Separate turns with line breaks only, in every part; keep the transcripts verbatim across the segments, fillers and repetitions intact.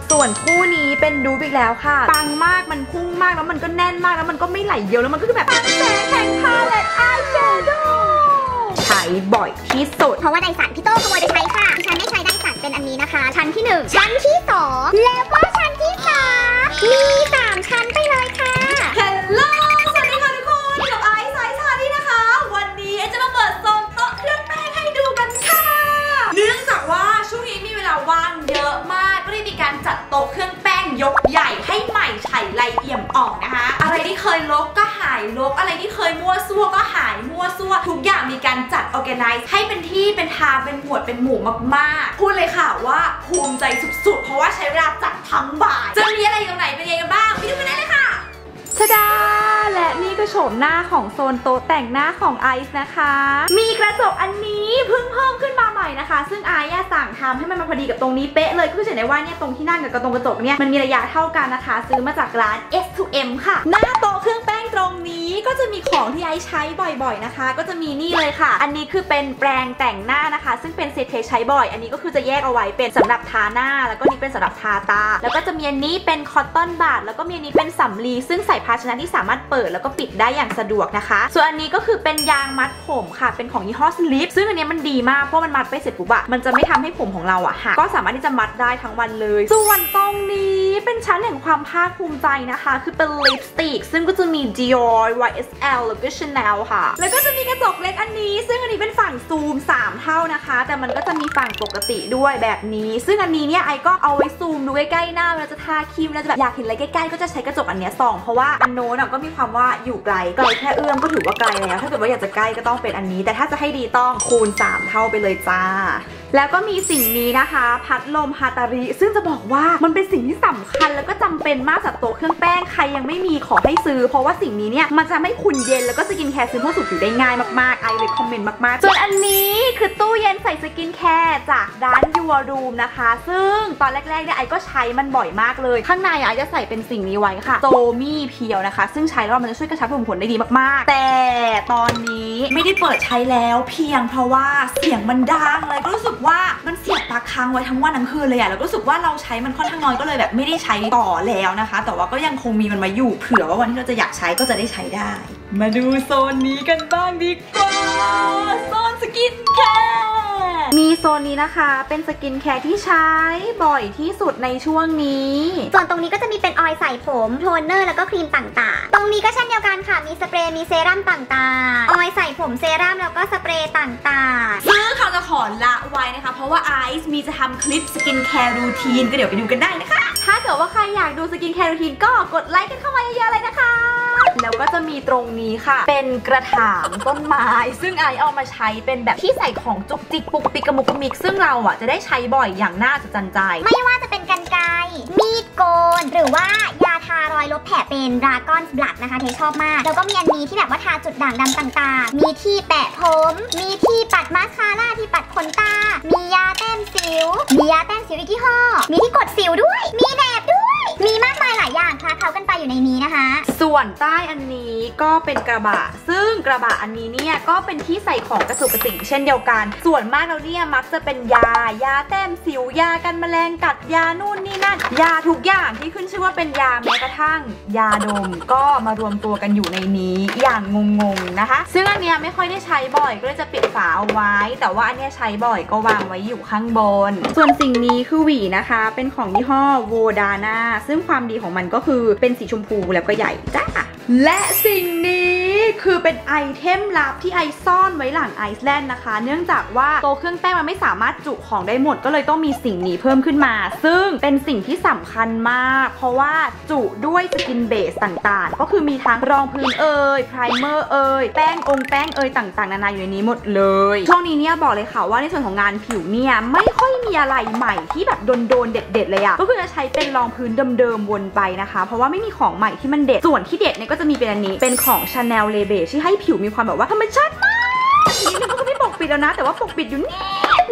ส่วนคู่นี้เป็นดูบอีกแล้วค่ะปังมากมันพุ่งมากแล้วมันก็แน่นมากแล้วมันก็ไม่ไหลเยอะแล้วมันก็คือแบบแสงแข่งพาเลตอายแชโดว์ใช้บ่อยที่สุด
เพราะว่าไดสันพี่โต้ขโมยไปใช้ค่ะดิฉันได้ใช้ไดสันเป็นอันนี้นะคะชั้นที่หนึ่งชั้นที่สองแล้วก็ชั้นที่สามมีสามชั้นไปเลยค่ะ
เฮลโลสวัสดีค่ะทุกคนกับไอซ์ไซส์ชาดี้นะคะวันนี้ไอซ์จะมาเปิดโซนโต๊ะเครื่องแป้งให้ดูกันค่ะเนื่องจากว่าช่วงนี้มีเวลาว่างเยอะมากก็เลยมีการจัดโต๊ะเครื่องแป้งยกใหญ่ให้ใหม่ไฉไลเอี่ยมอ่องนะคะอะไรที่เคยลกก็หายลกอะไรที่เคยมั่วซั่วก็หายมั่วซั่วทุกอย่างมีการจัด organize ให้เป็นที่เป็นทางเป็นหมวดเป็นหมู่มากๆพูดเลยค่ะว่าภูมิใจสุดๆเพราะว่าใช้เวลาจัดทั้งบ่ายจะมีอะไรตรงไหนเป็นยังไงกันบ้างไปดูกันได้เลยค่ะทะดาและนี่ก็โฉมหน้าของโซนโต๊ะแต่งหน้าของไอซ์นะคะมีกระจกอันนี้เพิ่งเพิ่มขึ้นมาใหม่นะคะซึ่งไอซ์สั่งทำให้มันมาพอดีกับตรงนี้เป๊ะเลยก็คือเห็นได้ว่าเนี่ยตรงที่นั่งกับตรงกระจกเนี่ยมันมีระยะเท่ากันนะคะซื้อมาจากร้าน เอส ทู เอ็ม ค่ะหน้าโต๊ะเครื่องแป้งตรงนี้ก็จะมีของที่ไอซ์ใช้บ่อยๆนะคะก็จะมีนี่เลยค่ะอันนี้คือเป็นแปรงแต่งหน้านะคะซึ่งเป็นเซตใช้บ่อยอันนี้ก็คือจะแยกเอาไว้เป็นสำหรับทาหน้าแล้วก็นี่เป็นสำหรับทาตาแล้วก็จะมีอันนี้เป็นคอตตอนบัดแล้วก็มีอันนี้เป็นสำลีซึ่งใส่ภาชนะที่สามารถเปิดแล้วก็ปิดได้อย่างสะดวกนะคะส่วนอันนี้ก็คือเป็นยางมัดผมค่ะเป็นของยี่ห้อสลิปซึ่งอันนี้มันดีมากเพราะมันมัดไปเสร็จปุ๊บอะมันจะไม่ทำให้ผมของเราอะหักก็สามารถที่จะมัดได้ทั้งวันเลยส่วนตรงนี้เป็นชั้นแห่งความภาคภูมิใจนะคะคือเป็นลิปสติกซึ่งก็จะมี Dior วาย เอส แอล แล้วก็ Chanel ค่ะแล้วก็จะมีกระจกเล็กอันนี้ซึ่งอันนี้เป็นฝั่งซูมสามเท่านะคะแต่มันก็จะมีฝั่งปกติด้วยแบบนี้ซึ่งอันนี้เนี่ยไอก็เอาไว้ซูมดูใกล้ๆหน้าเวลาจะทาครีมเราจะแบบอยากเห็นอะไรใกล้ๆก็จะใช้กระจกอันนี้ส่องเพราะว่าอันโน้นก็มีความว่าอยู่ไกลไกลแค่เอื้อมก็ถือว่าไกลแล้วถ้าเกิดว่าอยากจะใกล้ก็ต้องเป็นอันนี้แต่ถ้าจะให้ดีต้องคูณสามเท่าไปเลยจ้าแล้วก็มีสิ่งนี้นะคะพัดลมฮาตาริซึ่งจะบอกว่ามันเป็นสิ่งที่สำคัญแล้วก็จำเป็นมากสำหรับโต๊ะเครื่องแป้งใครยังไม่มีขอให้ซื้อเพราะว่าสิ่งนี้เนี่ยมันจะไม่ขุ่นเย็นแล้วก็สกินแคร์ซื้อพวกสูตรผิวได้ง่ายมากๆไอเลยคอมเมนต์มากๆส่วนอันนี้คือตู้เย็นใส่สกินแคร์จากร้านยูวรูมนะคะซึ่งตอนแรกๆเนี่ยไอก็ใช้มันบ่อยมากเลยข้างในไอจะใส่เป็นสิ่งนี้ไว้ค่ะโซมี่เพียวนะคะซึ่งใช้แล้วมันจะช่วยกระชับผิวขนได้ดีมากๆแต่ตอนนี้ไม่ได้เปิดใช้แล้วเพียงเพราะว่าเสียงมันดังเลยก็รู้สึกว่ามันเสียบปลั๊กค้างไว้ทั้งวันทั้งคืนเลยอะแล้วก็รู้สึกว่าเราใช้มันค่อนข้างน้อยก็เลยแบบไม่ได้ใช้ต่อแล้วนะคะแต่ว่าก็ยังคงมีมันมาอยู่เผื่อว่าวันที่เราจะอยากใช้ก็จะได้ใช้ได้มาดูโซนนี้กันบ้างดีกว่าโซนสกินแคร์มีโซนนี้นะคะเป็นสกินแคร์ที่ใช้บ่อยที่สุดในช่วงนี้
ส่วนตรงนี้ก็จะมีเป็นออยล์ใส่ผมโทนเนอร์แล้วก็ครีมต่างๆตรงนี้ก็เช่นเดียวกันค่ะมีสเปรย์มีเซรั่มต่างๆออยล์ใส่ผมเซรั่มแล้วก็สเปรย์ต่างๆ
ซึ่งเขาจะขอละไว้นะคะเพราะว่าไอซ์มีจะทำคลิปสกินแคร์รูทีนก็เดี๋ยวไปดูกันได้นะคะถ้าเกิดว่าใครอยากดูสกินแคร์รูทีนก็กดไลค์กันเข้ามาเยอะๆเลยนะคะแล้วก็จะมีตรงนี้ค่ะเป็นกระถางต้นไม้ซึ่งไอเอามาใช้เป็นแบบที่ใส่ของจุกจิกปุกปิกกระมุกกระมิกซึ่งเราอ่ะจะได้ใช้บ่อยอย่างน่าจะจันใจ
ไม่ว่าจะเป็นกรรไกรมีดโกนหรือว่ายาทารอยลบแผลเป็นดราก้อนบลัดนะคะเทชอบมากแล้วก็มีอันนี้ที่แบบว่าทาจุดด่างดำต่างๆมีที่แปะผมมีที่ปัดมาสคาร่าที่ปัดขนตามียาแต้มสิวมียาแต้มสิวอีกยี่ห้อมีที่กดสิวด้วยมีแหนบด้วยมีมากมายหลายอย่างคละเคล้ากันไปอยู่ในนี้นะคะ
ส่วนใต้อันนี้ก็เป็นกระบะซึ่งกระบะอันนี้เนี่ยก็เป็นที่ใส่ของกระจุกกระจิกเช่นเดียวกันส่วนมากแล้วเนี่ยมักจะเป็นยายาแต้มสิวยากันแมลงกัดยานู่นนี่นั่นยาทุกอย่างที่ขึ้นชื่อว่าเป็นยาแม้กระทั่งยาดมก็มารวมตัวกันอยู่ในนี้อย่างงงๆนะคะซึ่งอันเนี้ยไม่ค่อยได้ใช้บ่อยก็เลยจะปิดฝาเอาไว้แต่ว่าอันเนี้ยใช้บ่อยก็วางไว้อยู่ข้างบนส่วนสิ่งนี้คือหวีนะคะเป็นของยี่ห้อโวดาน่าซึ่งความดีของมันก็คือเป็นสีชมพูแล้วก็ใหญ่จ้าและสิ่งนี้คือเป็นไอเทมลับที่ไอซ่อนไว้หลังไอซ์แลนด์นะคะเนื่องจากว่าโต๊ะเครื่องแป้งมันไม่สามารถจุของได้หมดก็เลยต้องมีสิ่งนี้เพิ่มขึ้นมาซึ่งเป็นสิ่งที่สำคัญมากเพราะว่าจุด้วยสกินเบสต่างๆก็คือมีทั้งรองพื้นเอ่ยไพรเมอร์เอ่ยแป้งองค์แป้งเอ่ยต่างๆนานาอยู่ในนี้หมดเลยช่วงนี้เนี่ยบอกเลยค่ะว่าในส่วนของงานผิวเนี่ยไม่ค่อยมีอะไรใหม่ที่แบบโดนๆเด็ดๆเลยอะก็คือจะใช้เป็นรองพื้นเดิมๆวนไปนะคะเพราะว่าไม่มีของใหม่ที่มันเด็ดส่วนที่เด็ดเนี่ยก็จะมีเป็นอันนี้เป็นของ Chanel Le Beige ที่ให้ผิวมีความแบบว่าธรรมชาติมากทีนี้มันก็ไม่ปกปิดแล้วนะแต่ว่าปกปิดอยู่นิดนึ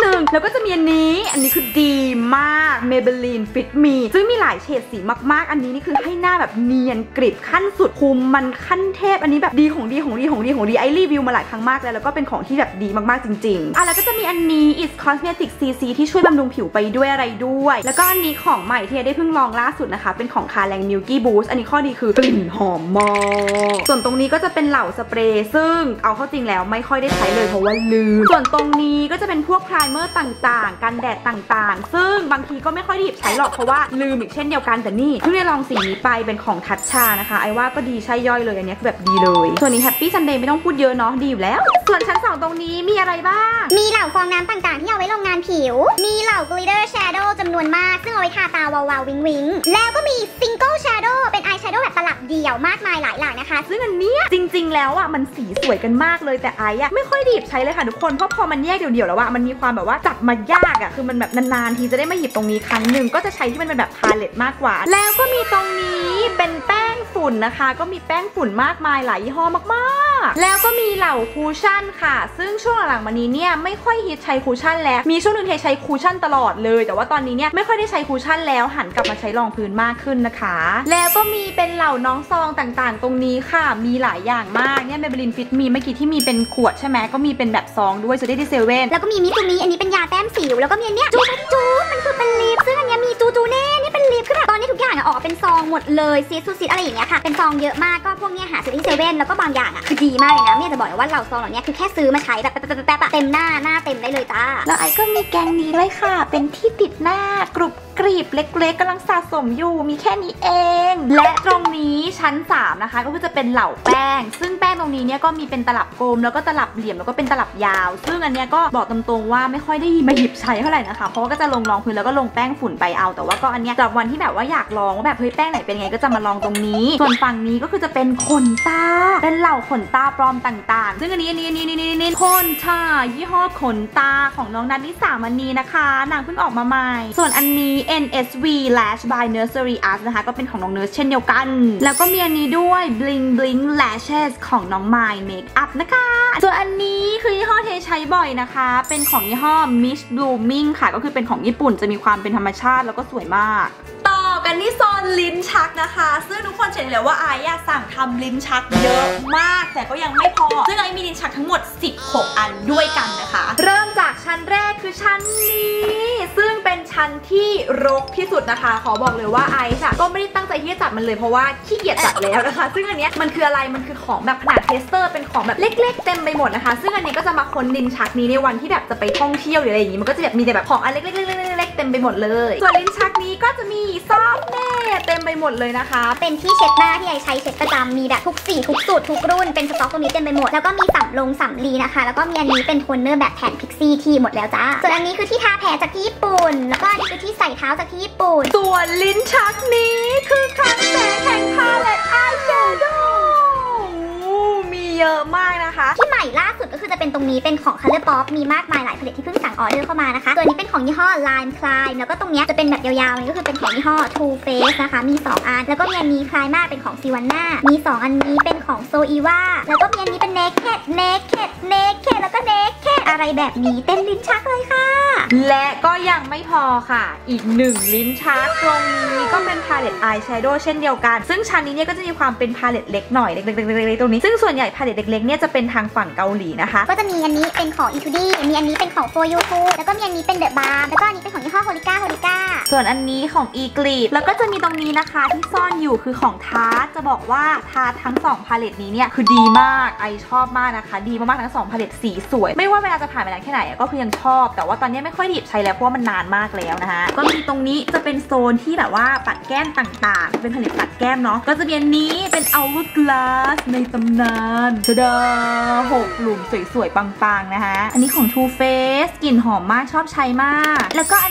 นึงแล้วก็จะมีอันนี้อันนี้คือดีมาก Maybelline Fit Me ซึ่งมีหลายเฉดสีมากๆอันนี้นี่คือให้หน้าแบบเนียนกริบขั้นสุดคุมมันขั้นเทพอันนี้แบบดีของดีของดีของดีของดีไอรีวิวมาหลายครั้งมากแล้วแล้วก็เป็นของที่แบบดีมากๆจริงๆอ่ะแล้วก็จะมีอันนี้ It's Cosmetic ซี ซี ที่ช่วยบำรุงผิวไปด้วยอะไรด้วยแล้วก็อันนี้ของใหม่ที่ได้เพิ่งลองล่าสุดนะคะเป็นของคาแรง Milky Boost อันนี้ข้อดีคือกลิ่นหอมมากส่วนตรงนี้ก็จะเป็นเหล่าสเปรย์ซึ่งเอาเข้าจริงแล้วไม่ค่อยได้ใช้เลยเพราะว่าลืมส่วนตรงนี้ก็จะเป็นพวกไพรเมอร์ต่างๆกันแดดต่างๆซึ่งบางทีก็ไม่ค่อยได้หยิบใช้หรอกเพราะว่าลืมอีกเช่นเดียวกันแต่นี่เพิ่งได้ลองสีนี้ไปเป็นของทัชชานะคะไอว่าก็ดีใช่ย่อยเลยอันนี้คือแบบดีเลยส่วนนี้ Happy Sunday ไม่ต้องพูดเยอะเนาะดีอยู่แล้วส่วนชั้นสองตรงนี้มีอะไรบ้าง
มีเหล่าฟองน้ำต่างๆที่เอาไว้ลงงานผิวมีเหล่า glitter shadow จำนวนมากซึ่งเอาไว้ทาตาวาวๆวิงวิงแล้วก็มี single shadow เป็น eye shadow แบบตลับเดี่ยวมากมายหลายหลากนะคะ
ซึ่งอันนี้จริงๆแล้วอ่ะมันสีสวยกันมากเลยแต่ไอ้อะไม่ค่อยดีบใช้เลยค่ะทุกคนเพราะพอมันแยกเดี่ยวๆแล้วอะมันมีความแบบว่าจับมายากอะคือมันแบบนานๆทีจะได้มาหยิบตรงนี้ครั้งหนึ่งก็จะใช้ที่มันเป็นแบบพาเลตมากกว่าแล้วก็มีตรงนี้เป็นแป้งฝุ่นนะคะก็มีแป้งฝุ่นมากมายหลายยี่ห้อมากๆแล้วก็มีเหล่าคูชั่นค่ะซึ่งช่วงหลังๆมานี้เนี่ยไม่ค่อยฮิตใช้คูชั่นแล้วมีช่วงนึงเทใช้คูชั่นตลอดเลยแต่ว่าตอนนี้เนี่ยไม่ค่อยได้ใช้คูชั่นแล้วหันกลับมาใช้รองพื้นมากขึ้นนะคะแล้วก็มีเป็นเหล่าน้องซองต่างๆตรงนี้ค่ะมีหลายอย่างมากเนี่ย Maybelline Fit Me เมื่อกี้ที่มีเป็นขวดใช่ไหมก็มีเป็นแบบซองด้วยจะได้ที่เซเว่น
แล้วก็มีมิซูมิอันนี้เป็นยาแต้มสิวแล้วก็มีอันเนี้ยจูจูมันคือเป็นลิปซึ่งอันนี้มีจูจูเน่นี่เป็นลิปคือแบบตอนนี้ทุกอย่างอะออกเป็นซองหมดเลยซีซูซิอะไรอย่างเงี้ยค่ะเป็นซองเยอะมากก็พวกเนี้ยหาซื้อที่เซเว่นแล้วก็บางอย่างอะคือดีมากเลยนะไม่จะบอกเลยว่าเหล่าซองเหล่านี้คือแค่ซื้อมาใช้แบบแป๊บๆเต็มหน้าหน้าเต็มได้เลยจ้า
แล้วไอ้ก็มีแกงนี้เลยค่ะเป็นที่ติดหน้ากรุบกรีบเล็กๆกำลังสะสมอยู่มีแค่นี้เองและตรงนี้ชั้นสามนะคะก็คือจะเป็นเหล่าแป้งซึ่งแป้งตรงนี้เนี่ยก็มีเป็นตลับกลมแล้วก็ตลับเหลี่ยมแล้วก็เป็นตลับยาวซึ่งอันเนี้ยก็บอกตรงๆว่าไม่ค่อยได้มาหยิบใช้เท่าไหร่นะคะเพราะว่าก็จะลงรองพื้นแล้วก็ลงแป้งฝุ่นไปเอาแต่ว่าก็อันเนี้ยสำหรับวันที่แบบว่าอยากลองว่าแบบเฮ้ยแป้งไหนเป็นไงก็จะมาลองตรงนี้ส่วนฝั่งนี้ก็คือจะเป็นขนตาเป็นเหล่าขนตาปลอมต่างๆซึ่งอันนี้อันนี้อันนี้อันนี้อันนี้ขนตายี่ห้อขนตาของน้องนัทนิสามณีนะคะนางเพิ่งออกมาใหม่ส่วนอันนี้ เอ็น เอส วี Lash by Nursery Art นะคะก็เป็นของน้องเนิร์สเช่นเดียวกันแล้วก็มีอันนี้ด้วย Bling Bling Lashes ของน้อง My Makeup นะคะส่วนอันนี้คือยี่ห้อเทใช้บ่อยนะคะเป็นของยี่ห้อ Miss Blooming ค่ะก็คือเป็นของญี่ปุ่นจะมีความเป็นธรรมชาติแล้วก็สวยมากต่อกันที่โซนลิ้นชักนะคะซึ่งทุกคนเห็นเลยว่าไอ้อะสั่งทำลิ้นชักเยอะมากแต่ก็ยังไม่พอซึ่งไอ้มีลิ้นชักทั้งหมดสิบหกอันด้วยกันนะคะเริ่มจากชั้นแรกคือชั้นนี้ซึ่งเป็นชั้นที่รกที่สุดนะคะขอบอกเลยว่าไอซ์อะก็ไม่ได้ตั้งใจที่จะจัดมันเลยเพราะว่าขี้เกียจจัดแล้วนะคะซึ่งอันเนี้ยมันคืออะไรมันคือของแบบขนาดเทสเตอร์เป็นของแบบเล็กๆเต็มไปหมดนะคะซึ่งอันนี้ก็จะมาค้นลิ้นชักนี้ในวันที่แบบจะไปท่องเที่ยวหรืออะไรอย่างงี้มันก็จะแบบมีแต่แบบของอันเล็กๆๆๆเต็มไปหมดเลยส่วนลิ้นชักนี้ก็จะมีซอฟต์เนสเต็มไปหมดเลยนะคะ
เป็นที่เช็ดหน้าที่ไอใช้เช็ดประจำมีแบบทุกสีทุกสูตรทุกรุ่นเป็นสต็อกตรงนี้เต็มไปหมดแล้วก็มีสำลงสำลีนะคะแล้วก็มีอันนี้เป็นโทนเนอร์แบบแผ่นพิกซี่ที่หมดแล้วจ้าส่วนอันนี้คือที่ทาแผลจากที่ญี่ปุ่นแล้วก็อันนี้คือที่ใส่เท้าจากที่ญี่ปุ่น
ส่วนลิ้นชักนี้คือครั้งแสงแห่งพาเลตอายแชโดว์มีเยอะมากนะคะ
ที่ใหม่ล่าสุดก็คือจะเป็นตรงนี้เป็นของ ColourPop มีมากมายหลายผลิตที่เพิ่งสั่งออเดอร์เข้ามานะคะตัวนี้เป็นของยี่ห้อ Lime Climb แล้วก็ตรงนี้จะเป็นแบบยาวๆนี่ก็คือเป็นของยี่ห้อ Too Faced นะคะมีสองอันแล้วก็มีอันนี้คลายมากเป็นของ Sivanna มีสองอันนี้เป็นของ Zoeva แล้วก็มีอันนี้เป็น Naked Naked Naked แล้วก็ Naked อะไรแบบนี้เต็มลิ้นชักเลยค่ะ
และก็ยังไม่พอค่ะอีกหนึ่งลิ้นชักตรงนี้ก็เป็นพาเลตอายแชโดว์เช่นเดียวกันซึ่งชั้นนี้เนี่ยก็จะมีความเป็นพาเลตเล็กหน่อยเล็กๆๆๆตรงนี้ซึ่งส่วนใหญ่พาเลตเล็กๆเนี่ยจะเป็นทางฝั่งเกาหลีนะคะ
ก็จะมีอันนี้เป็นของ อี ทู ดี มีอันนี้เป็นของ For You Too แล้วก็มีอันนี้เป็น The Balm แล้วก็อันนี้เป็นของยี่ห้อ Holika Holika
ส่วนอันนี้ของ Eclipse แล้วก็จะมีตรงนี้นะคะที่ซ่อนอยู่คือของทาร์ตจะบอกว่าทาร์ตทั้งสองพาเลตนี้เนี่ยคือดีมากไอชอบมากนะคะดีมากๆทั้งสองพาเลตสีสวยไม่ว่าเวลาจะผ่านไปนานแค่ไหนก็คือยังชอบแต่ว่าตอนนี้ไม่ค่อยหยิบใช้แล้วเพราะว่ามันนานมากแล้วนะคะก็มีตรงนี้จะเป็นโซนที่แบบว่าปัดแก้มต่างๆเป็นผลิตปัดแก้มเนาะก็จะมีอันนี้เป็น Hourglass ในตำนานชดาหกหลุมสวยๆปังๆนะคะอันนี้ของ Too Faced กลิ่นหอมมากชอบใช้มากแล้วก็อันนี้ข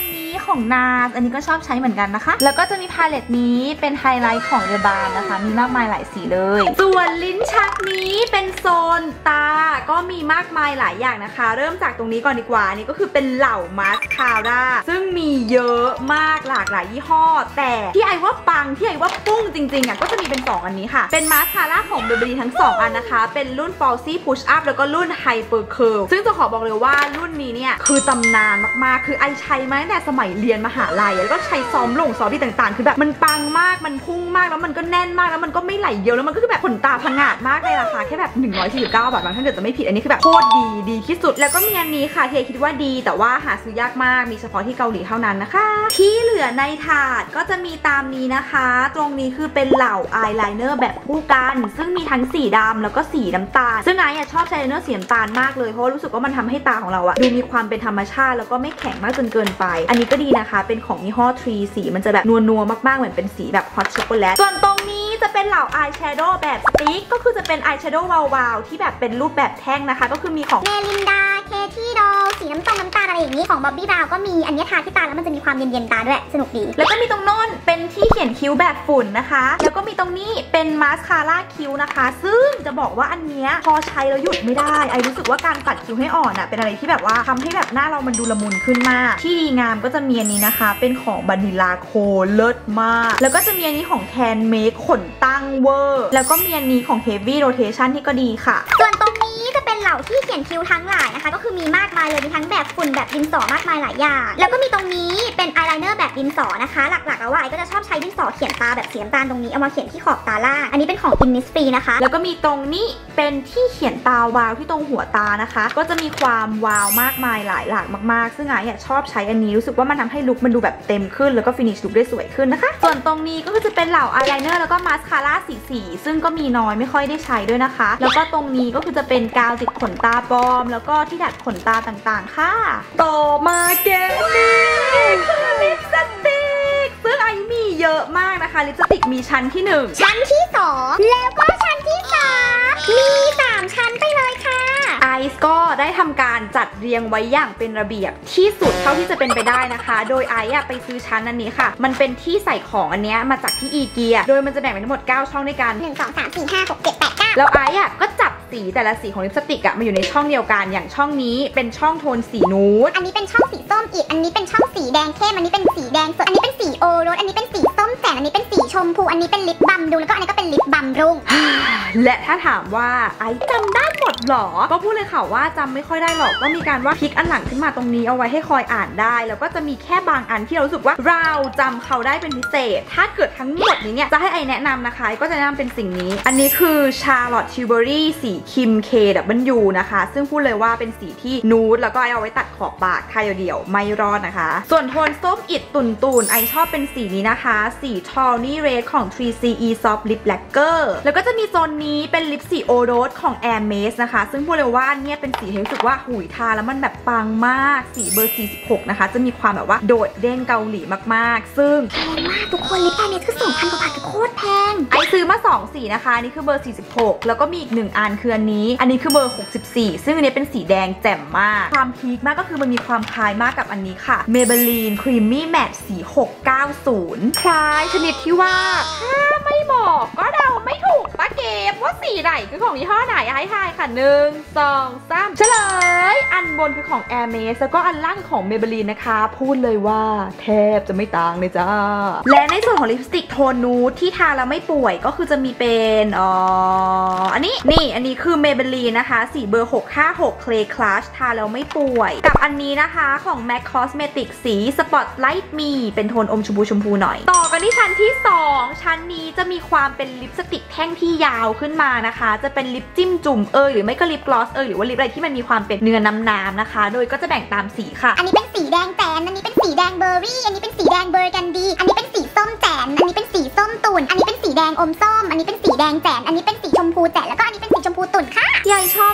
ของนาสอันนี้ก็ชอบใช้เหมือนกันนะคะแล้วก็จะมีพาเลตนี้เป็นไฮไลท์ของเดอะบาร์นะคะมีมากมายหลายสีเลยส่วนลิ้นชักนี้เป็นโซนตาก็มีมากมายหลายอย่างนะคะเริ่มจากตรงนี้ก่อนดีกว่านี่ก็คือเป็นเหล่ามาสคาร่าซึ่งมีเยอะมากหลากหลายยี่ห้อแต่ที่ไอว่าปังที่ไอว่าปุ้งจริงๆอ่ะก็จะมีเป็นสองอันนี้ค่ะเป็นมาสคาร่าของเบเบอรี่ทั้งสองอันนะคะเป็นรุ่น Falsy Push Up แล้วก็รุ่น Hyper Curl ซึ่งจะขอบอกเลยว่ารุ่นนี้เนี่ยคือตำนานมากๆคือไอใช้มาตั้งแต่สมัยเรียนมหาลัยแล้วก็ใช้ซ้อมลงซ้อมที่ต่างๆคือแบบมันปังมากมันพุ่งมากแล้วมันก็แน่นมากแล้วมันก็ไม่ไหลเยอะแล้วมันก็คือแบบขนตาผงาดมากในราคาแค่แบบหนึ่งร้อยสี่สิบเก้าบาทบางถ้าเกิดจะไม่ผิดอันนี้คือแบบโคตรดีดีที่สุดแล้วก็มีอันนี้ค่ะที่คิดว่าดีแต่ว่าหาซื้อยากมากมีเฉพาะที่เกาหลีเท่านั้นนะคะที่เหลือในถาดก็จะมีตามนี้นะคะตรงนี้คือเป็นเหล่าอายไลเนอร์แบบคู่กันซึ่งมีทั้งสีดำแล้วก็สีน้ำตาลซึ่งไอ้ชอบใช้ไลเนอร์สีน้ำตาลมากเลยเพราะรู้สึกว่ามันทำให้ตาของเราอะดูมีความเป็นธรรมชาติแล้วก็ไม่แข็งมากจนเกินไปอันนี้ก็ดีนะคะเป็นของยี่ห้อทรีสีมันจะแบบนัวๆมากๆเหมือนเป็นสีแบบฮอตช็อกโกแลตส่วนตรงนี้จะเป็นเหล่าอายแชโดว์แบบสติ๊กก็คือจะเป็นอายแชโดว์วาวๆที่แบบเป็นรูปแบบแท่งนะคะก็คือมีของ
เมลินดาเคที่ดอลสีน้ำตาลน้ำตาลอะไรอย่างนี้ของบ๊อบบี้บราวน์ก็มีอันนี้ทาที่ตาแล้วมันจะมีความเย็นๆตาด้วยสนุกดี
แล้วก็มีตรงโน้นเป็นที่เขียนคิ้วแบบฝุ่นนะคะแล้วก็มีตรงนี้เป็นมาสคาร่าคิ้วนะคะซึ่งจะบอกว่าอันเนี้ยพอใช้แล้วหยุดไม่ได้ไอรู้สึกว่าการปัดคิ้วให้อ่อนอะเป็นอะไรที่แบบว่าทำให้แบบหน้าเรามันดูละมุนขึ้นมากที่ดีงามก็จะมีอันนี้นะคะเป็นของบานิลาโคเลิศมากแล้วก็จะมีอันนี้ของแคนเมคขนตั้งเวอร์แล้วก็มีอันนี้ของ Heavy Rotation ที่ก็ดีค่ะ
ส่วนตรงนี้จะเป็นเหล่าที่เขียนคิ้วทั้งหลายนะคะก็คือมีมากมายเลยมีทั้งแบบฝุ่นแบบดินสอมากมายหลายอย่างแล้วก็มีตรงนี้เป็นอายไลเนอร์แบบดินสอนะคะหลักๆแล้วว่าไอก็จะชอบใช้ดินสอเขียนตาแบบสีน้ำตาลตรงนี้เอามาเขียนที่ขอบตาล่างอันนี้เป็นของ Innisfree นะคะ
แล้วก็มีตรงนี้เป็นที่เขียนตาวาวที่ตรงหัวตานะคะก็จะมีความวาวมากมายหลายหลากมากๆซึ่งไอชอบใช้อันนี้รู้สึกว่ามันทำให้ลุคมันดูแบบเต็มขึ้นแล้วก็ฟินิชลุคได้สวยขึ้นนะคะส่วนตรงนี้ก็คือจะเป็นเหล่าอายไลเนอร์แล้วก็มาสคาร่าสีสีซึ่งก็มีน้อยไม่ค่อยได้ใช้ด้วยนะคะแล้วก็ตรงนี้ก็คือจะเป็นกาวติดขนตาปลอมแล้วก็ที่ดัดขนตาต่างๆค่ะต่อมาเกมนี้คือลิปสติกซึ่งไอมีเยอะมากนะคะลิปสติกมีชั้นที่หนึ่ง
ชั้นที่สองแล้วก็ชั้นที่สามมีสามชั้นไปเลยค่ะ
ไอซ์ก็ได้ทำการจัดเรียงไว้อย่างเป็นระเบียบที่สุดเท่าที่จะเป็นไปได้นะคะโดยไอซ์ไปซื้อชั้นอันนี้ค่ะมันเป็นที่ใส่ของอันนี้มาจากที่อีเกียโดยมันจะแบ่งเป็นทั้งหมดเก้าช่องด้วยกัน
หนึ่ง สอง สาม สี่ ห้า หก เจ็ด แปด เก้า
แล้วไอซ์ก็จับสีแต่ละสีของลิปสติกอะมาอยู่ในช่องเดียวกันอย่างช่องนี้เป็นช่องโทนสีนูด
อันนี้เป็นช่องสีส้มอีกอันนี้เป็นช่องสีแดงเข้มอันนี้เป็นสีแดงสดอันนี้เป็นสีโอรสอันนี้เป็นสีส้มแสนอันนี้เป็นสีชมพูอันนี้เป็นลิปบัมดูแล้วก็อันนี้ก็เป็นลิปบัมรุ่ง
และถ้าถามว่าไอซ์จำได้หมดหรอก็พูดเลยค่ะว่าจำไม่ค่อยได้หรอกก็มีการว่าพลิกอันหลังขึ้นมาตรงนี้เอาไว้ให้คอยอ่านได้แล้วก็จะมีแค่บางอันที่เรารู้สึกว่าเราจำเขาได้เป็นพิเศษถ้าเกิดทั้งหมดนี้เนี่ยจะให้ไอแนะนำนะคะก็จะแนะนำเป็นสิ่งนี้อันนี้คือ Charlotte Tilbury สีคิม เค ดับเบิลยู นะคะซึ่งพูดเลยว่าเป็นสีที่นูดแล้วก็ไอเอาไว้ตัดขอบปากทาเดี่ยวๆไม่รอดนะคะส่วนโทนส้มอิดตุ่นตุ่นไอชอบเป็นสีนี้นะคะสี Tawny Red ของ ทรี ซี อี Soft Lip Lacquer แล้วก็จะมีโซนนี้เป็นลิปสีโอโรสของ Hermes นะคะซึ่งพูดเลยว่าเนี่ยเป็นสีที่รู้สึกว่าหุยทาแล้วมันแบบปังมากสีเบอร์สี่สิบหกนะคะจะมีความแบบว่าโดดเด้งเกาหลีมากๆซึ่ง
แพงมากทุกคนลิป Hermes คือ สองพัน กว่าบาทคือโคตรแพง
ไอซื้อมาสองสีนะคะนี่คือเบอร์สี่สิบหกแล้วก็มีอีกหนึ่งอันคืออันนี้อันนี้คือเบอร์หกสิบสี่ซึ่งอันนี้เป็นสีแดงแจ่มมากความพีคมากก็คือมันมีความคล้ายมากกับอันนี้ค่ะ Maybelline Creamy Matte สีหกเก้าศูนย์คล้ายชนิดที่ว่าถ้าไม่บอกก็เดาไม่ถูกป้าเก็บว่าสีไหนคือของยี่ห้อไหนให้ทายค่ะหนึ่ง สอง สามเฉลยอันบนคือของ Hermes แล้วก็อันล่างของ Maybelline นะคะพูดเลยว่าแทบจะไม่ต่างเลยจ้าและในส่วนของลิปสติกโทนนูดที่ทาแล้วไม่ป่วยก็คือจะมีเป็นอ๋ออันนี้นี่อันนี้คือ Maybelline นะคะสีเบอร์หกห้าหก Clay Clutch ทาแล้วไม่ป่วยกับอันนี้นะคะของ MAC Cosmetics สี Spotlight Me เป็นโทนอมชมพูชมพูหน่อยต่อกันที่ชั้นที่สองชั้นนี้จะมีความเป็นลิปสติกแท่งที่ยาวขึ้นมานะคะจะเป็นลิปจิ้มจุ่มเอยหรือไม่ก็ลิปกลอสเอยหรือว่าลิปอะไรที่มันมีความเป็นเนื้อน้ำๆนะคะโดยก็จะแบ่งตามสีค่ะ
อันนี้เป็นสีแดงแจนอันนี้เป็นสีแดงเบอร์รี่อันนี้เป็นสีแดงเบอร์กันดีอันนี้เป็นสีส้มแจนอันนี้เป็นสีส้มตุ่นอันนี้เป็นสีแดงอมส้มอันนี้เป็นสีแดงแจนอันนี้เป็นสีชมพูแจนแล้วก็อันนี้เป็นสีชมพูตุ่นค่ะ
ที่ไอชอบก็จะมี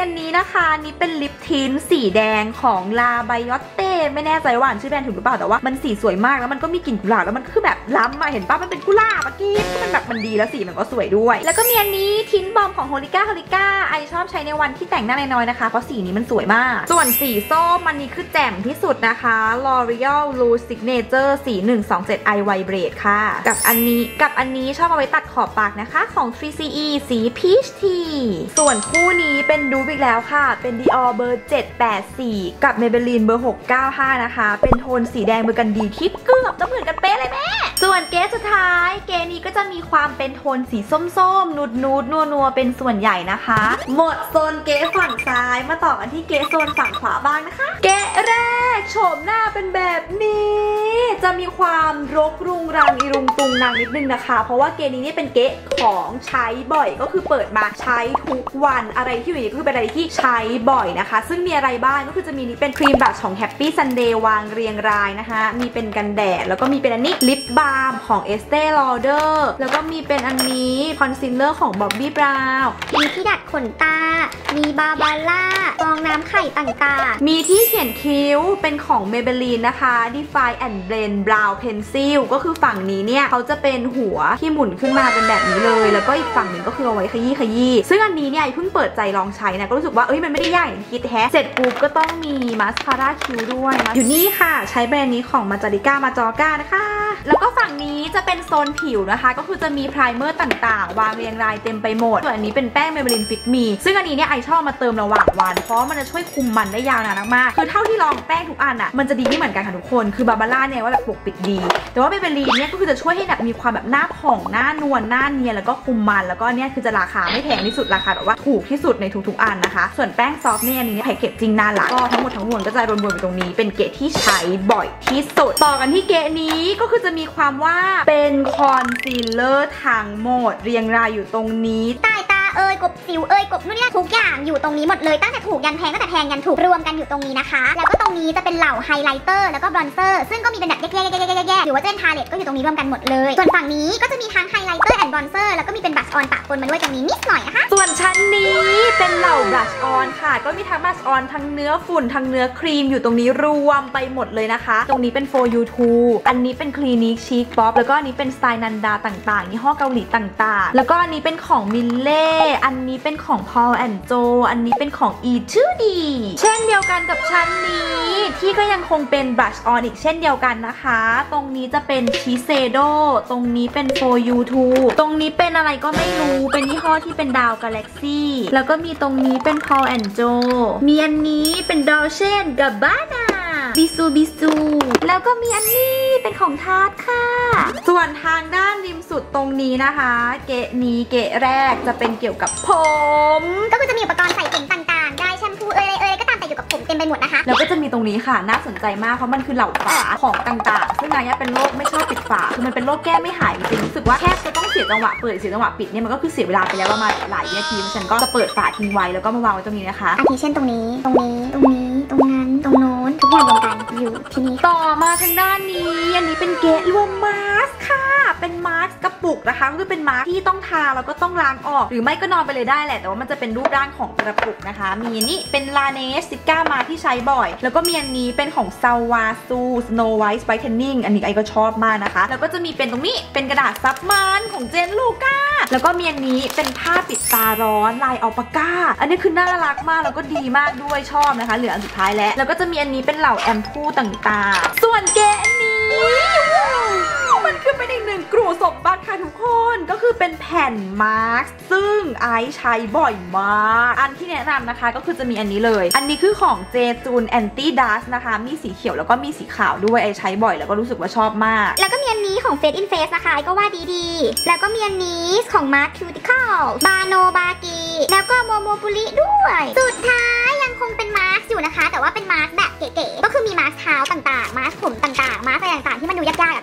อันนี้นะคะนี่เป็นลิปทินสีแดงของลาไบยอตเต้ไม่แน่ใจว่าอ่านชื่อแบรนด์ถูกหรือเปล่าแต่ว่ามันสีสวยมากแล้วมันก็มีกลิ่นกุหลาบแล้วมันคือแบบล้ำมาเห็นป่ะมันเป็นกุหลาบเมื่อกี้มันแบบมันดีแล้วสีมันก็สวยด้วยแล้วก็มีอันนี้ทินบอมของโฮลิก้าโฮลิก้าไอชอบใช้ในวันที่แต่งหน้าน้อยๆนะคะเพราะสีนี้มันสวยมากส่วนสีส้มมันนี้คือแจ่มที่สุดนะคะ L'Oreal Rouge Signature สี หนึ่ง สอง เจ็ด I Vibrate ค่ะกับอันนี้กับอันนี้ชอบเอาไว้ตัดขอบปากนะคะของ ทรี ซี อี สี Peach Tea ส่วนคู่นี้เป็นดูอีกแล้วค่ะเป็น Dior เบอร์ เจ็ด แปด สี่ กับ Maybelline เบอร์ หก เก้า ห้า นะคะเป็นโทนสีแดงเบอร์กันดีที่เกือบจะเหมือนกันเป๊ะเลยแม่ส่วนเกสสุดท้ายเกนี้ก็จะมีความเป็นโทนสีส้มๆนูดนูดนัวนัวเป็นส่วนใหญ่นะคะหมดโซนเกสฝั่งซ้ายมาต่อกันที่เกสโซนฝั่งขวาบ้างนะคะเกสแรกโฉมหน้าเป็นแบบนี้จะมีความรกรุงรังอีรุงตุงนางนิดนึงนะคะเพราะว่าเกนี้นี่เป็นเกสของใช้บ่อยก็คือเปิดมาใช้ทุกวันอะไรที่อยู่นี่ก็คือเป็นอะไรที่ใช้บ่อยนะคะซึ่งมีอะไรบ้างก็คือจะมีนี่เป็นครีมบลัชของ Happy Sunday วางเรียงรายนะคะมีเป็นกันแดดแล้วก็มีเป็นอันนี้ลิปบาล์มของ Estee Lauder แล้วก็มีเป็นอันนี้คอนซีลเลอร์ของ Bobbi Brown
มีที่ดัดขนตามีบาบาร่าฟองน้ำไข่ต่าง
ๆมีที่เขียนคิ้วเป็นของ Maybelline นะคะ Define and Blend Brow Pencil ก็คือฝั่งนี้เนี่ยเขาจะเป็นหัวที่หมุนขึ้นมาเป็นแบบนี้เลยแล้วก็อีกฝั่งหนึ่งก็คือเอาไว้ขยี้ขยี้ซึ่งอันนี้เนี่ยเพิ่งเปิดใจลองใช้นะก็รู้สึกว่าเอ้ยมันไม่ได้ยากอย่างที่คิดแฮะเสร็จปุ๊บก็ต้องมีมาสคาร่าคิ้วด้วยนะอยู่นี่ค่ะใช้แบรนด์นี้ของมาจาริก้ามาจอก้านะคะแล้วก็ฝั่งนี้จะเป็นโซนผิวนะคะก็คือจะมีไพรเมอร์ต่างๆวางเรียงรายเต็มไปหมดส่วนอันนี้เป็นแป้ง Maybelline Fit Me ซึ่งอันนี้เนี่ยไอชอบมาเติมระหว่างวันเพราะมันจะช่วยคุมมันได้ยาวนานมากคือเท่าที่ลองแป้งทุกอันอ่ะมันจะดีไม่เหมือนกันค่ะทุกคนคือบาบาร่าเนี่ยว่าแบบปกปิดดีแต่ว่า Maybelline เนี่ยก็คือจะช่วยให้แบบมีความแบบหน้าผ่องหน้านวลหน้าเนียนแล้วก็คุมมันแล้วก็เนี่ยคือจะราคาไม่แพงที่สุดราคาแบบว่าถูกที่สุดในทุกๆอันนะคะส่วนแป้งซอฟต์เนี่ยอันนี้แพ็กเกจจริงน่ารักก็ทั้งหมดทั้งมวลก็จะรวมๆไปตรงนี้เป็นเกจที่ใช้บ่อยที่สุดต่อกันที่เกจนี้ก็คือจะมีความว่าเป็นคอนซีลเลอร์ทั้งหมดเรียงรายอยู่ตรงนี้
ใต้ตาเอ่ยกบสิวเอ่ยกบนู่นนี่ทุกอย่างอยู่ตรงนี้หมดเลยตั้งแต่ถูกยันแพงตั้งแต่แพงยันถูกรวมกันอยู่ตรงนี้นะคะแล้วก็ตรงนี้จะเป็นเหล่าไฮไลท์เตอร์แล้วก็บลอนเซอร์ซึ่งก็มีเป็นแบบแยกๆๆๆๆหรือว่าจะเป็นพาเลตก็อยู่ตรงนี้รวมกันหมดเลยส่วนฝั่งนี้ก็จะมีทั้งไฮไลท์เตอร์แอนด์บลอนเซอร์แล้วก็มีเป็นบลัชออนปะปนมาด้วยตรงนี้นิดหน่อยนะคะ
ส่วนชั้นนี้เป็นเหล่าบลัชออนค่ะก็มีทั้งบลัชออนทั้งเนื้อฝุ่นทั้งเนื้อครีมอยู่ตรงนี้รวมไปหมดเลยนะคะตรงนี้เป็น for you too อันนี้เป็นคลินิกชิคป๊อปแล้วก็อันนี้เป็นสไตล์นันดาต่างๆยี่ห้อเกาหลีต่างๆแล้วก็อันนี้เป็นของมิลเล่อันนี้เป็นของ Paul and Joe อันนี้เป็นของ อี ทู ดี เช่นเดียวกันกับชั้นนี้ที่ก็ยังคงเป็นบลัชออนอีกเช่นเดียวกันนะคะตรงนี้จะเป็นชิเซโดตรงนี้เป็น for you too ตรงนี้เป็นอะไรก็ไม่รู้เป็นยี่ห้อที่เป็นดาวกาแล็กซี่แล้วก็มีตรงนี้เป็น Paul and Joe มีอันนี้เป็น Dolce and Gabbana บิซูบิซูแล้วก็มีอันนี้เป็นของทาร์ตค่ะส่วนทางด้านริมสุดตรงนี้นะคะเกะนี้เกะแรกจะเป็นเกี่ยวกับผม
ก็คือจะมีอุปกรณ์ใส่ผมต่างๆได้แชมพูเอ่ยเอ่ยก็ตามแต่อยู่กับผมเต็มไปหมดนะคะ
แล้วก็จะมีตรงนี้ค่ะน่าสนใจมากเพราะมันคือเหล่าฝาของต่างๆซึ่งนายะเป็นโรคไม่ชอบปิดฝาคือมันเป็นโรคแก้ไม่หายจริงรู้สึกว่าแค่จะต้องเสียจังหวะเปิดเสียจังหวะปิดเนี่ยมันก็คือเสียเวลาไปแล้วประมาณหลายนาทีฉันก็จะเปิดฝาทิ้งไว้แล้วก็มาวางไว้ตรงนี้นะคะ
อาทิเช่นตรงนี้ตรงนี้ตรงนี้ตรงนั้นตรงโน้นทุกอย่างรวมกันอยู่ที่นี่
ต่อมาทางด้านนี้อันนี้เป็นเกะรวมมาสค่ะเป็นมาสกระปุกนะคะก็คือเป็นมาสที่ต้องทาแล้วก็ต้องล้างออกหรือไม่ก็นอนไปเลยได้แหละแต่ว่ามันจะเป็นรูปร่างของกระปุกนะคะมีอันนี้เป็นลาเนสซิก้ามาที่ใช้บ่อยแล้วก็มีอันนี้เป็นของซาวาซูสโนว์ไวท์ไวท์เทนนิ่งอันนี้ไอก็ชอบมากนะคะแล้วก็จะมีเป็นตรงนี้เป็นกระดาษซับมันของเจนลูก้าแล้วก็มีอันนี้เป็นผ้าปิดตาร้อนลายอัลปาก้าอันนี้คือน่ารักมากแล้วก็ดีมากด้วยชอบนะคะเหลืออันสุดท้ายแล้วแล้วก็จะมีอันนี้เป็นเหล่าแอมพูต่างๆส่วนเกะนี้มันคือเป็นอีกหนึ่งกลุ่มสมบัติค่ะทุกคนก็คือเป็นแผ่นมาร์กซึ่งไอซ์ใช้บ่อยมากอันที่แนะนำนะคะก็คือจะมีอันนี้เลยอันนี้คือของเจจูนแอนตี้ดัสนะคะมีสีเขียวแล้วก็มีสีขาวด้วยไอใช้บ่อยแล้วก็รู้สึกว่าชอบมาก
แล้วก็มีอันนี้ของ Face in Face นะคะไอก็ว่าดีๆแล้วก็มีอันนี้ของ Mark Cuticle บาโนบากีแล้วก็โมโมปุริด้วยสุดท้ายยังคงเป็นมาร์กอยู่นะคะแต่ว่าเป็นมาร์กแบบเก๋ๆก็คือมีมาร์กเท้าต่างๆมาร์กผมต่างๆมาร์กอะไรต่างๆที่มันดูยากๆก็จะตรงนี้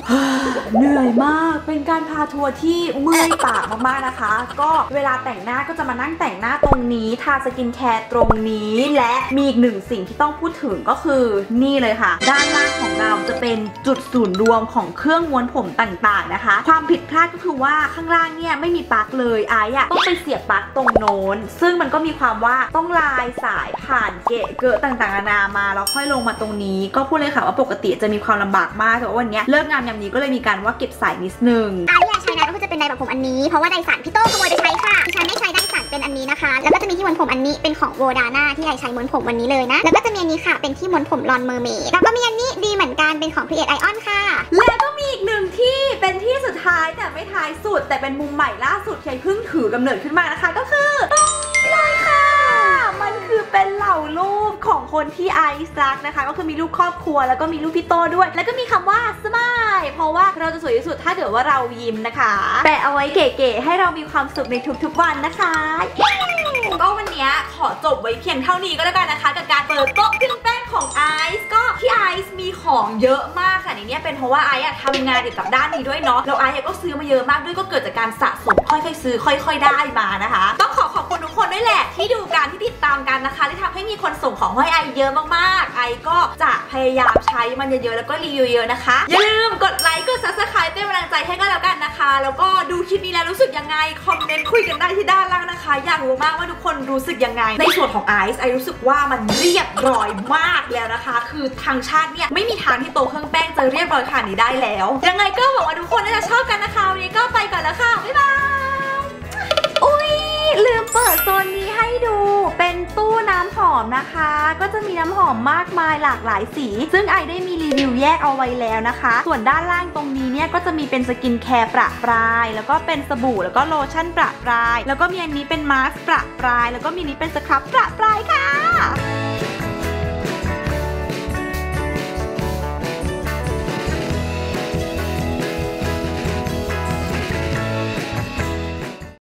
เหนื่อยมากเป็นการพาทัวร์ที่เมื่อยปากมากๆนะคะก็เวลาแต่งหน้าก็จะมานั่งแต่งหน้าตรงนี้ทาสกินแคร์ตรงนี้และมีอีกหนึ่งสิ่งที่ต้องพูดถึงก็คือนี่เลยค่ะด้านล่างของเราจะเป็นจุดศูนย์รวมของเครื่องม้วนผมต่างๆนะคะความผิดพลาดก็คือว่าข้างล่างเนี่ยไม่มีปลั๊กเลยไอ้อะต้องไปเสียบปลั๊กตรงโน้นซึ่งมันก็มีความว่าต้องลายสายผ่านเกะเกะต่างๆนานามาแล้วค่อยลงมาตรงนี้ก็พูดเลยค่ะว่าปกติจะมีความลำบากมากแต่ว่าวันนี้เลิกงามยามนี้ก็เลยมีการว่าเก็บสายนิดนึง
ไอ้อยากใช้นะก็คือจะเป็นไดร์แบบผมอันนี้เพราะว่าไดสันพี่โต้ขโมยไปใช้ค่ะดิฉันได้ใช้ไดสันเป็นอันนี้นะคะแล้วก็จะมีที่ม้วนผมอันนี้เป็นของโวดาน่าที่ไอใช้ม้วนผมวันนี้เลยนะแล้วก็จะมีอันนี้ค่ะเป็นที่ม้วนผมลอนเมอร์เมดแล้วก็มีอันนี้ดีเหมือนกันเป็นของ Create Ion ค่ะ
และก็มีอีกหนึ่งที่เป็นที่สุดท้ายแต่ไม่ท้ายสุดแต่เป็นมุมใหม่ล่าสุดที่เพิ่งถือกำเนิดขึ้นมานะคะก็คือตรงนี้เลยค่ะมันคือเป็นเหล่ารูปของคนที่ไอซ์รักนะคะก็คือมีรูปครอบครัวแล้วก็มีรูปพี่โตด้วยแล้วก็มีคำว่าสมายเพราะว่าเราจะสวยที่สุดถ้าเกิดว่าเรายิ้มนะคะแปะเอาไว้เก๋ๆให้เรามีความสุขในทุกๆวันนะคะก็วันนี้ขอจบไว้เพียงเท่านี้ก็แล้วกันนะคะกับการเปิดโต๊ะเครื่องแป้งของไอซ์ก็ที่ไอซ์มีของเยอะมากค่ะในนี้เป็นเพราะว่าไอซ์ทำงานเกี่ยวกับด้านนี้ด้วยเนาะแล้วไอซ์ก็ซื้อมาเยอะมากด้วยก็เกิดจากการสะสมค่อยๆซื้อค่อยๆได้มานะคะต้องขอขอบคุณทุกคนด้วยแหละที่ดูการที่ติดตามกันนะคะที่ทำให้มีคนส่งของให้ไอซ์เยอะมากๆไอซ์ก็จะพยายามใช้มันเยอะๆแล้วก็รีวิวเยอะนะคะอย่าลืมกดไลค์กด ซับสไครบ์ เป็นกำลังใจให้ก็แล้วกันนะคะแล้วก็ดูคลิปนี้แล้วรู้สึกยังไงคอมเมนต์คุยกันได้ที่ด้านล่างนะคะอยากรู้มากว่าทุกคนรู้สึกยังไงในส่วนของไอซ์ไอซ์รู้สึกว่ามันเรียบร้อยมากแล้วนะคะคือทางชาติเนี่ยไม่มีทางที่โต๊ะเครื่องแป้งจะเรียบร้อยขนาดนี้ได้แล้วยังไงก็หวังว่าทุกคนน่าจะชอบกันนะคะวันนี้ก็ไปก่อนแล้วค่ะบ๊ายบายอุ้ยลืมเปิดโซนนี้ให้ดูเป็นตู้น้ำหอมนะคะก็จะมีน้ำหอมมากมายหลากหลายสีซึ่งไอได้มีรีวิวแยกเอาไว้แล้วนะคะส่วนด้านล่างตรงนี้เนี่ยก็จะมีเป็นสกินแคร์ประปรายแล้วก็เป็นสบู่แล้วก็โลชั่นประปรายแล้วก็มีอันนี้เป็นมาสก์ประปรายแล้วก็มีนี้เป็นสครับประปรายค่ะ